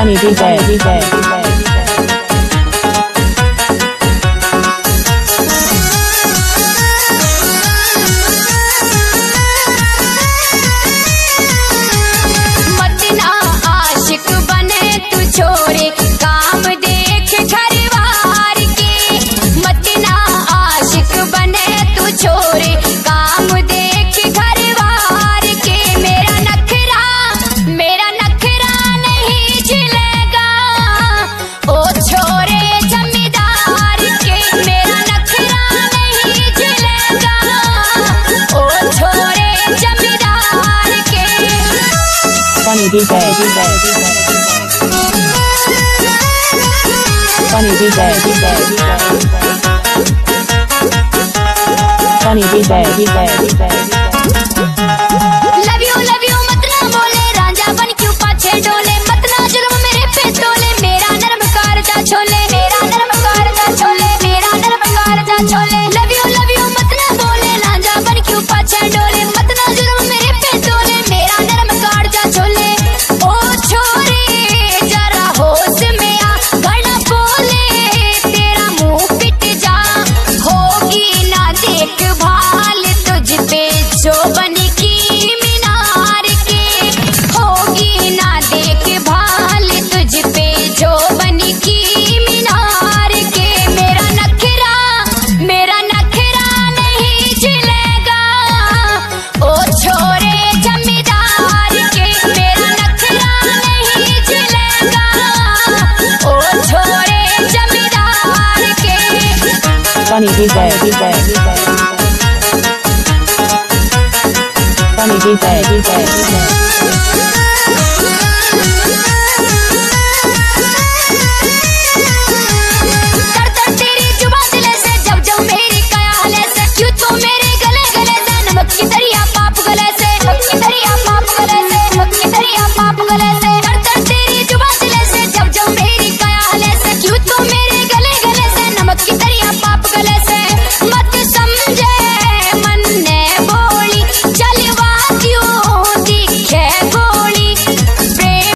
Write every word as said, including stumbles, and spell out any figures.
Funny D J, D J, D J. Funny D J, D J, D J. Funny D J, D J, D J. Funny D J, D J, D J. Love you, love you, मत ना बोले रांझा बन क्यों पाछे डोले, मत ना जुल्म मेरे पे तोले, मेरा नरम कारजा छोले, मेरा नरम कारजा छोले, मेरा नरम कारजा chole. Love you, love you, मत ना बोले रांझा बन क्यों पाछे डोले, मत ना जुल्म मेरे पे तोले, मेरा नरम कारजा छोले। ओ छोरे जरा होश में आ, बड़ा बोले तेरा मुंह पिट जा, होगी ना देखभाल तुझ पे जो बन की मीनार के, होगी ना देखभाल तुझ पे जो बन की मीनार के। मेरा नखरा मेरा नखरा नहीं झिलेगा ओ छोरे जमींदार के, मेरा नखरा नहीं झिलेगा ओ छोरे जमींदार के। Funny D J, D J, D J. Funny D J, D J, D J.